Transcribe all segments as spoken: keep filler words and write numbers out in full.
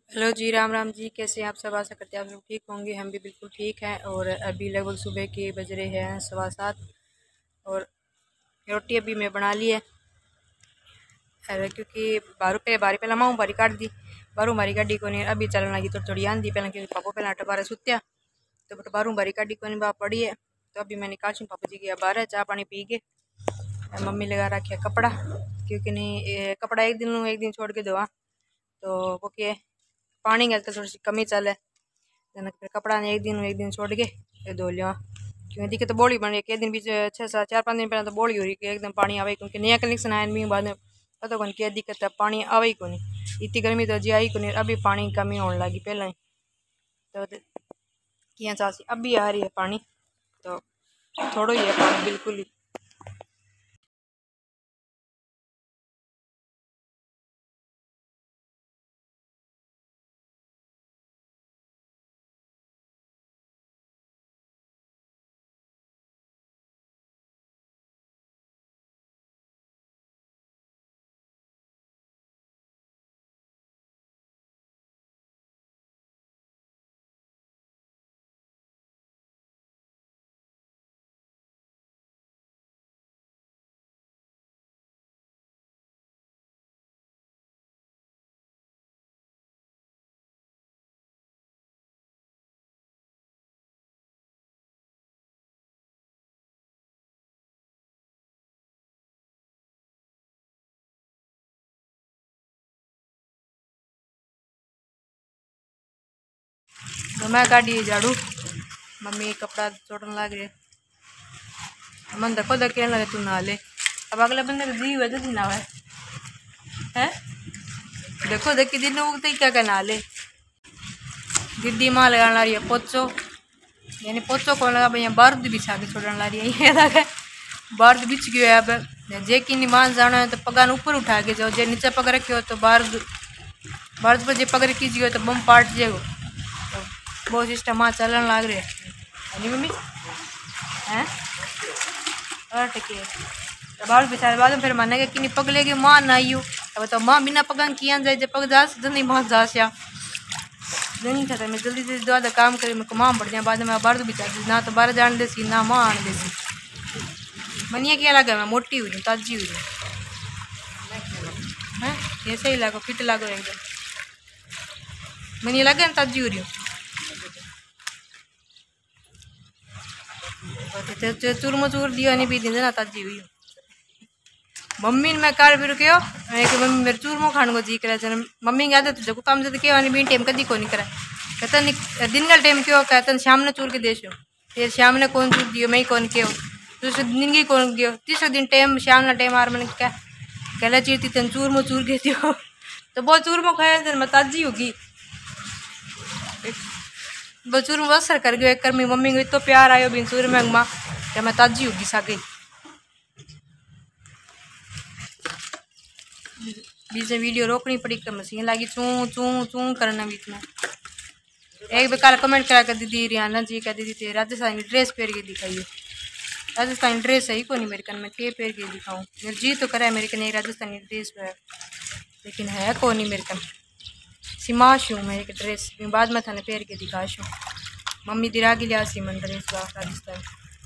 Hello जी, राम राम जी। कैसे हैं आप सब? आशा करते हैं आप लोग ठीक होंगे। हम भी बिल्कुल ठीक हैं। और अभी लगभग सुबह के बज रहे हैं सवा सात। और रोटी अभी मैं बना ली है। अरे क्योंकि बारू पे बारी पहला माऊँ बारी काट दी, बारू बारी काटी को नहीं अभी चलने लगी तो थोड़ी आंधी पहले क्योंकि पापा पहले टबारे सुत्या तो बट बारू बारी काटी को नहीं बाप पड़ी है। तो अभी मैंने काशू पापा जी गया बाहर चाय पानी पी के। मम्मी लगा रखा है कपड़ा, क्योंकि नहीं ये कपड़ा एक दिन एक दिन छोड़ के धोआ तो वो क्या पानी गल तो थोड़ी सी कमी चले जनक फिर कपड़ा ने एक दिन एक दिन छोड़ के फिर धो लिया। क्योंकि दिक्कत तो बोली बन रही है दिन बीच छः सात चार पाँच दिन पहले तो बोली हो रही कि एकदम पानी आवे, क्योंकि नया कनेक्शन आया नहीं बाद में पता कौन क्या दिक्कत है पानी आवे ही को नहीं। इतनी गर्मी तो जी आई को नहीं, अभी पानी की कमी होने लगी पहले ही तो किया चासी अभी आ रही है पानी तो थोड़ा ही है पानी बिल्कुल ही। तो मैं गाड़ी झाड़ू, मम्मी कपड़ा छोड़ने लग रही है। मन देखो देख लगे तू ना ले, अब अगले बंदे को दी हुए तो ना है हैं देखो देख दिन उगते क्या क्या ना ले। गिद्दी माँ लगाने ला रही है पोचो, यानी पोचो कौन लगा भाई बारूद बिछा के छोड़ने ला रही है। ये बारूद बिछ गयो है। अब जे की मान जाना है तो पगान ऊपर उठा के जाओ, जे नीचे पग रखे हो तो बारूद बारूद पर जे पग रखी जियो तो बम पाट जाएगो। तो वो सिस्टम वहाँ चलन लग रहे है मम्मी हैं और टिके बारूद बिछा बाद में फिर माने कि पग लेके माँ ना आयु। अब तो माँ बिना पगान किया जाए जब पग जा नहीं बहुत जासिया नहीं था मैं जल्दी जल्दी ज़्यादा काम करे मेरे को माँ बढ़ जाए बाद में बारूद बिछा दी ना तो बाहर जान देसी ना माँ आने देसी। मनिया क्या लगा मैं मोटी हुई हूँ ताजी हुई हूँ हैं ऐसे ही लगो फिट लगो एकदम मनिया लगे ना ताजी हो रही हूँ। चूरमो चूर दिया नहीं पी दी ना ताजी हुई हूँ। मम्मी ने मैं कार फिर क्यों मैं कि मम्मी मेरे चूरमो खाने को जी करे मम्मी की आदत जो काम जब क्यों नहीं टाइम कभी को नहीं करा कहता नहीं दिन का टाइम क्यों कहता शाम ने चूर के देशो फिर शाम ने कौन चूर दियो मैं कौन क्यों दूसरे दिन की कौन गयो तीसरे दिन टाइम शाम ना टाइम आर मैंने क्या कहला चीरती तेन चूरमो चूर के दियो तो बहुत चूरमो खाया तेन मैं ताजी होगी वो चूरमो असर कर गयो एक कर मेरी मम्मी को इतना प्यार आयो बिन चूरमे माँ क्या मैं ताजी होगी सागे बीच में वीडियो रोकनी पड़ी कर मशीन लगी चू चू चू करना बीच में। एक बेकार कमेंट करा कर दीदी रियाना जी का दीदी थे राजस्थानी ड्रेस पहन के दिखाइए। राजस्थानी ड्रेस है ही को नहीं मेरे कन में के पहन के दिखाऊँ मेरे जी तो करा है मेरे कन एक राजस्थानी ड्रेस है लेकिन है को नहीं मेरे कन सिमाश हूँ मैं एक ड्रेस बाद में थाने पहन के दिखाश हूँ। मम्मी दिरा के लिया सी मन ड्रेस राजस्थान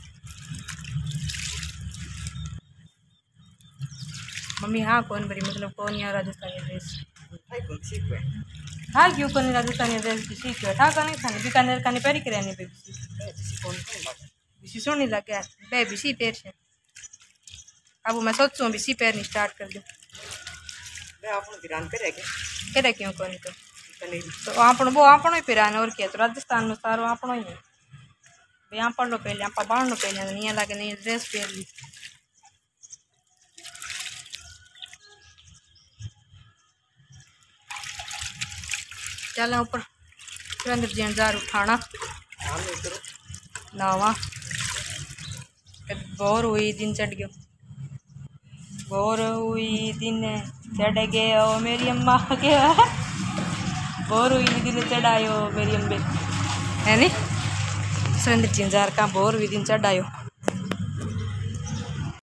मम्मी हाँ कौन बड़ी मतलब कौन यहाँ राजस्थानी ड्रेस हाँ क्यों कौन राजस्थानी ड्रेस किसी क्यों था का नहीं खाने बीकानेर खाने पैरी के रहने पे बिसी सोनी लग गया बे बिसी पैर से अब मैं सोचूँ बिसी पैर नहीं स्टार्ट कर दूँ करे क्यों कौन तो तो आपण वो आपण ही पिराने और क्या तो राजस्थान में सारो आपण ही है भाई आप लो पहले आप बाढ़ लो पहले नहीं लगे नहीं ड्रेस पहन ली चल ऊपर सुरेंद्र जी जार उठाना नावा बोर हुई दिन चढ़ गयो बोर हुई दिन चढ़ गयो मेरी अम्मा के बोर हुई दिन चढ़ायो मेरी अम्बे है नी सुरेंद्र जी जार का बोर हुई दिन चढ़ायो।